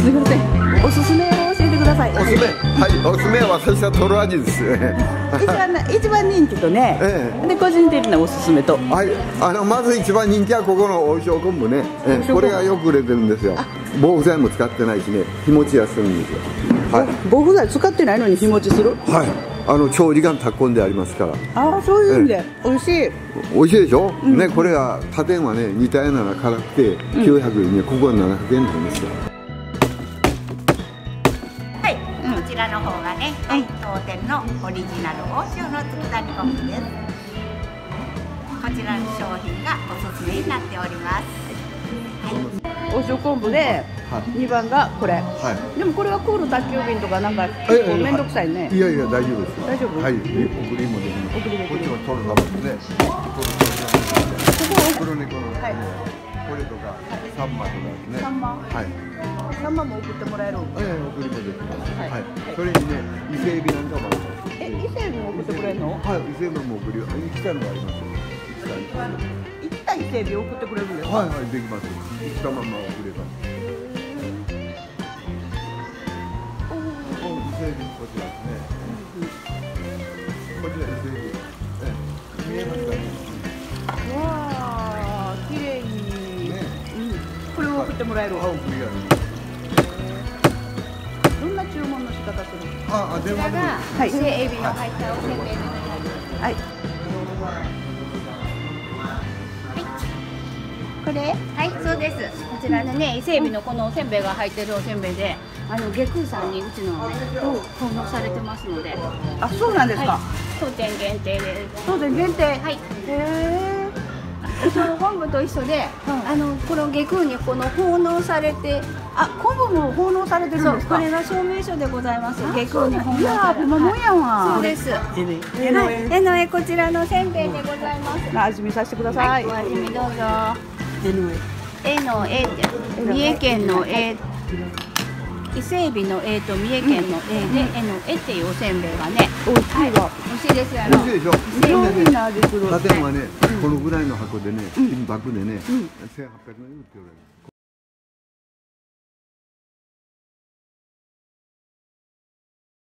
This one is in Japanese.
みません。おすすめを教えてください。 おすすめ、はい、おすすめは私はトロ味です一番人気とね、で個人的なおすすめと、 はい、まず一番人気はここのお醤昆布ね、これがよく売れてるんですよ。防腐剤も使ってないしね、日持ちがするんですよ。はい、 防腐剤使ってないのに日持ちする。 はい、長時間炊き込んでありますから。 ああ、そういう意味で美味しい。 美味しいでしょ、ね、これが他店はね似たようなのが辛くて900円で、ここは700円なんですよ。 はい、こちらの方がね、当店のオリジナル大塩の佃煮昆布です。こちらの商品がおすすめになっております。 お塩昆布で2番がこれ、でもこれはクール宅急便とかなんか結構面倒くさいね。 いやいや大丈夫です。 大丈夫。 はい、送りもできます。こっちはトロサバですね。黒猫のこれとかサンマとかですね。 サンマ。はい。サンマも送ってもらえる。 送りもできます。はい。それにね、伊勢エビなんかもあります。 伊勢エビも送ってくれるの？ はい、伊勢エビも送り、来たのがあります。 行った伊勢エビ送ってくれるんですか？ はいはい、できます。来たまま送れば。伊勢エビこちらですね。こちら伊勢エビ。見えますかね。 わあ、綺麗に。これを送ってもらえる。 送りある。 どんな注文の仕方する？ こちらが伊勢エビの入ったおせんべいになります。 はい。 これ？はい、そうです。こちらでね、伊勢エビのこのおせんべいが入ってるおせんべいで、下空さんにうちのね、奉納されてますので。 あ、そうなんですか。 当店限定です。 当店限定。 はい。 へえ。 その昆布と一緒で、この下空にこの奉納されて、 昆布も奉納されてるんですか。 これが証明書でございます。下空に奉納されて。 いやー、ほんまもんやわ。 そうです。絵の絵こちらのせんべいでございます。 味見させてください。 お味見どうぞ。絵の絵って三重県の絵、伊勢エビの絵と三重県の絵で絵の絵っていうおせんべいがね、 美味しいわ。 美味しいですよ。美味しいでしょ。 上品な味する。 他店はね、このぐらいの箱でね、金箔でね、1800円売っておられる。